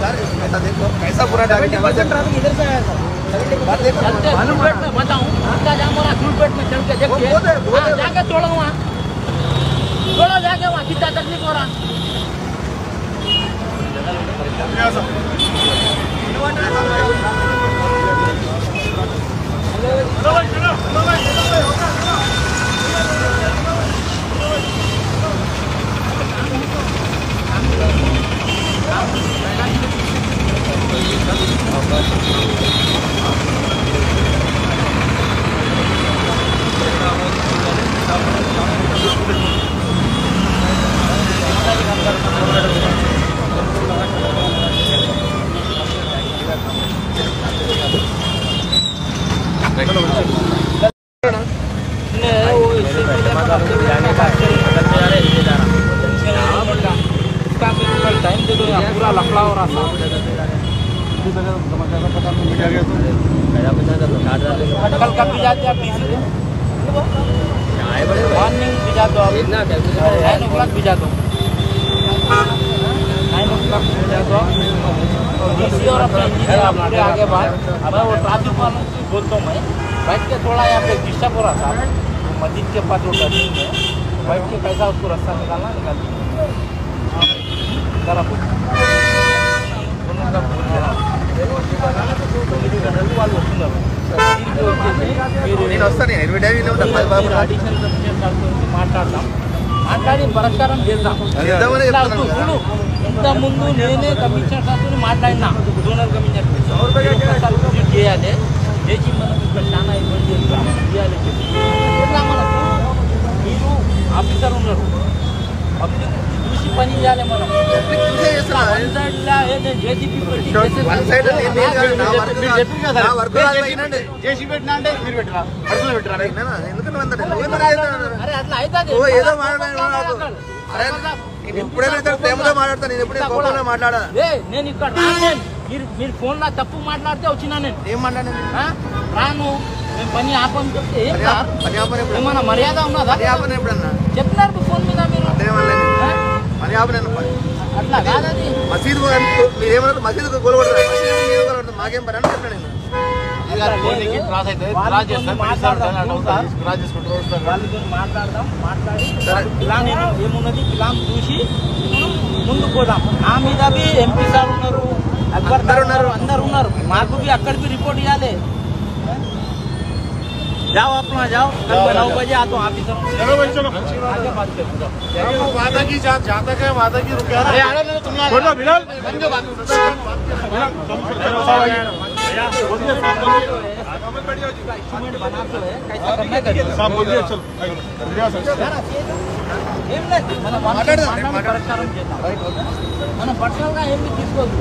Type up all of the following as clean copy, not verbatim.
ऐसा देखो कैसा पूरा ट्रैफिक इधर से आया था। में बताऊं आपका जाम हो रहा पेट में चल के देखिए जाके तोड़ो वहाँ तोड़ो जाके वहाँ कितना तकलीफ हो रहा। टाइम दे दो पूरा लफड़ा हो रहा था। कल कब भी जाते आप मॉर्निंग भिजा दो आप 9 o'clock भिजा दो 9 o'clock भिजा दो डीसी और अपने इंजीनियर आपके आगे बात मैं वो ट्रैफिक वालों से बोलता हूँ मैं बैठ के थोड़ा यहाँ पे डिस्टर्ब हो रहा था मस्जिद के पास वो टर्निंग है बैठ के कैसा उसको रास्ता निकाल మాట్లాడి పరిష్కారం చేద్దాం చూడు ఇంత ముందు నేనే కమిషనర్ సార్తో మాట్లాడినా జోనల్ కమిషనర్ విజిట్ చేయాలి చేసి మనం ఇక్కడ చాలా ఇబ్బంది చేయాలి చెప్పి ఎట్లా మనకు మీరు ఆఫీసర్ ఉన్నారు పబ్లిక్ చూసి పని చేయాలి మనం నేను ఇక్కడ మీరు ఫోన్ లో తప్పు మాట్లాడితే వచ్చినా నేను ఏం మాట్లాడాను రాను మేము పని ఆపని చెప్తే ఏమన్నా మర్యాద ఉన్నదా చెప్పినారు ఫోన్ మీద మీరు అట్లా కాదది మసీదు మీరేమన్నా మసీదు గొలవడతారు మాకేం పని అని చెప్పాను మాట్లాడదాం మాట్లాడి ప్లాన్ ఏమున్నది ప్లాన్ చూసి ముందుకు పోదాం నా మీద भी ఎంపీ సార్ ఉన్నారు అక్బర్ సార్ ఉన్నారు అందరు ఉన్నారు మాకు भी అక్కడ भी रिपोर्ट ఇవ్వాలి जाओ अपना जाओ कल 9 बजे आ तो ऑफिसर चलो भाई चलो आगे बात करो वादा की जहाँ तक है वादा की रुक अरे आने दो तुम बोलो बिलाल बंद बात साहब बोलिए चलो మనం పర్సనల్గా ఏమి తీసుకోవద్దు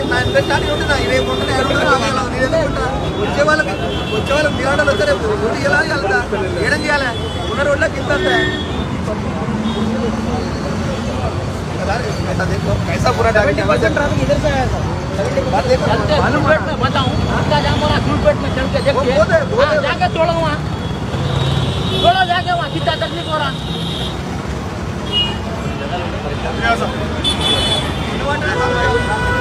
వచ్చే వాళ్ళకి దిగాడాలు వచ్చారు రోడ్డు ఎలా వెళ్తా ఏడం చేయాలి ఉన్న రోడ్లోకి ఇంత कैसा पूरा ट्रैफिक इधर से आया था। बताऊं आपका जाम हो रहा पेट में चल के देखिए जाके तोड़ो वहाँ तोड़ो जाके वहाँ कितना तकलीफ हो रहा।